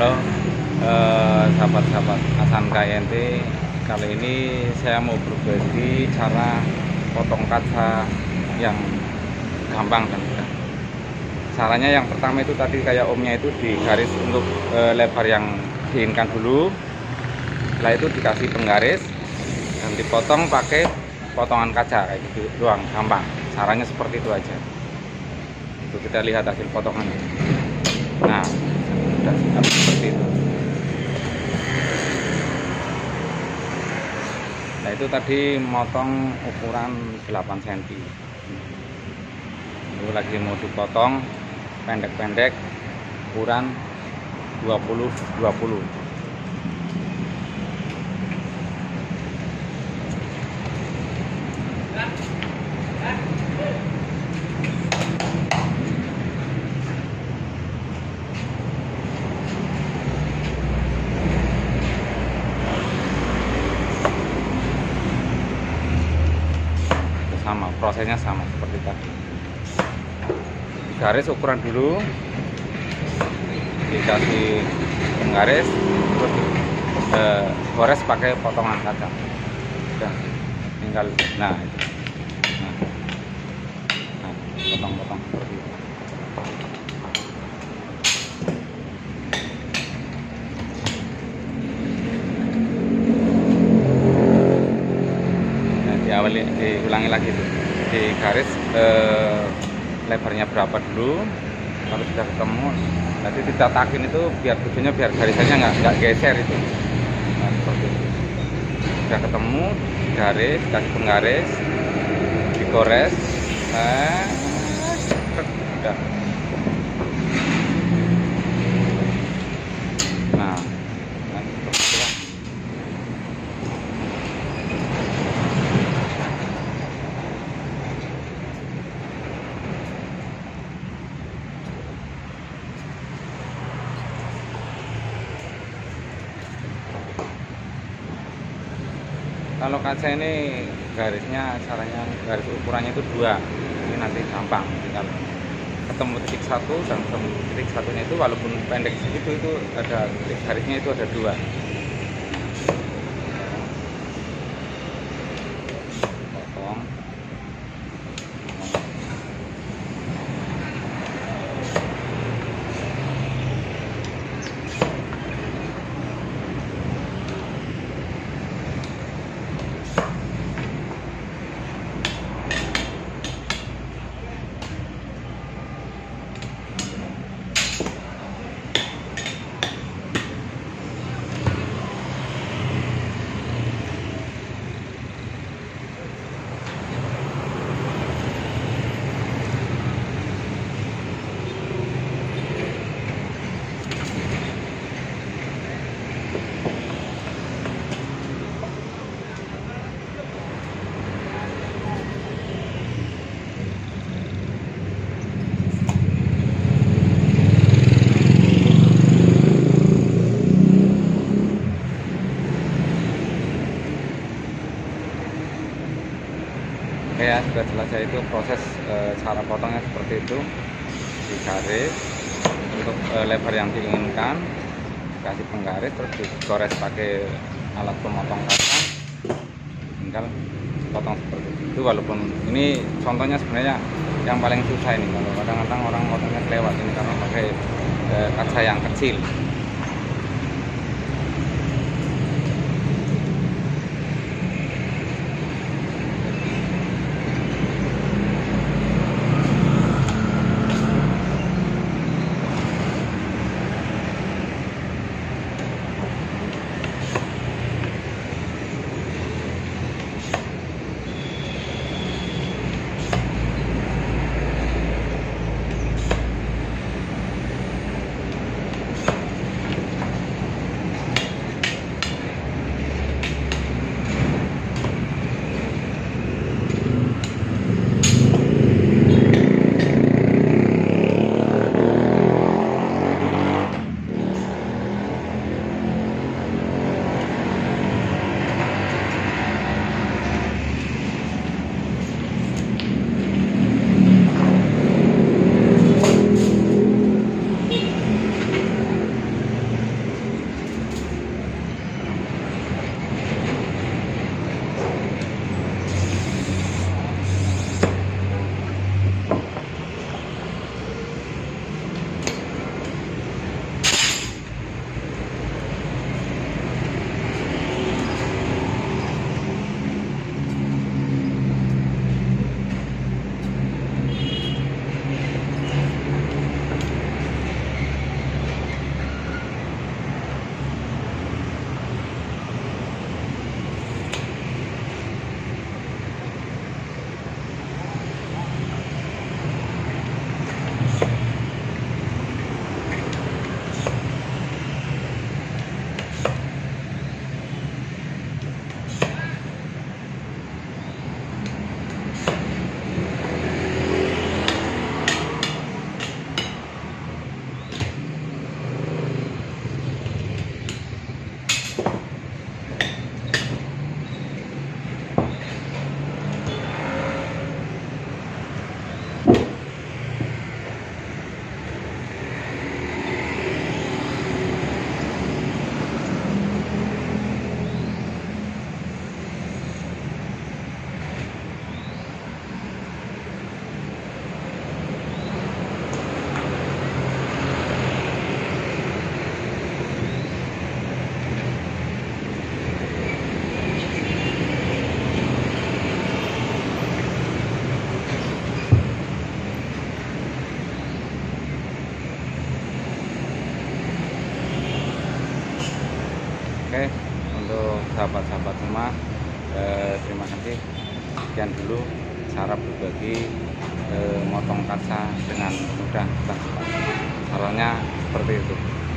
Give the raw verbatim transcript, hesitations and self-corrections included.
Halo eh, sahabat-sahabat Hasan K I N T. Kali ini saya mau berbagi cara potong kaca yang gampang dan mudah. Caranya yang pertama itu tadi kayak omnya itu digaris untuk eh, lebar yang diinginkan dulu. Setelah itu dikasih penggaris dan dipotong pakai potongan kaca kayak gitu doang, gampang. Caranya seperti itu aja. Itu kita lihat hasil potongannya. Nah, sudah siap seperti itu. Nah, itu tadi motong ukuran delapan sentimeter. Itu lagi mau dipotong pendek-pendek ukuran dua puluh dua puluh. Sama, prosesnya sama seperti tadi. Garis ukuran dulu, dikasih penggaris, terus eh, gores pakai potongan kaca. Udah, tinggal nah itu. Nah, nah potong-potong seperti itu. Awali diulangi lagi tuh, di garis eh, lebarnya berapa dulu, kalau sudah ketemu nanti ditatakin itu biar tujuannya biar garisannya nggak nggak geser itu. Nah, seperti itu. Sudah ketemu garis, kasih penggaris, digores, nah, sudah. Nah, nah seperti itu. Kalau kaca ini garisnya caranya garis ukurannya itu dua, ini nanti gampang tinggal ketemu titik satu dan ketemu titik satunya itu walaupun pendek segitu itu ada titik garisnya itu ada dua. Potong. Oke ya, sudah selesai itu proses e, cara potongnya seperti itu. Di garis untuk e, lebar yang diinginkan, kasih penggaris, terus digores pakai alat pemotong kaca, tinggal potong seperti itu. Walaupun ini contohnya sebenarnya yang paling susah ini, kalau kadang-kadang orang potongnya kelewat ini karena pakai e, kaca yang kecil. Oke, untuk sahabat-sahabat semua, eh, terima kasih. Sekian dulu cara berbagi eh, motong kaca dengan mudah dan cepat. Caranya seperti itu.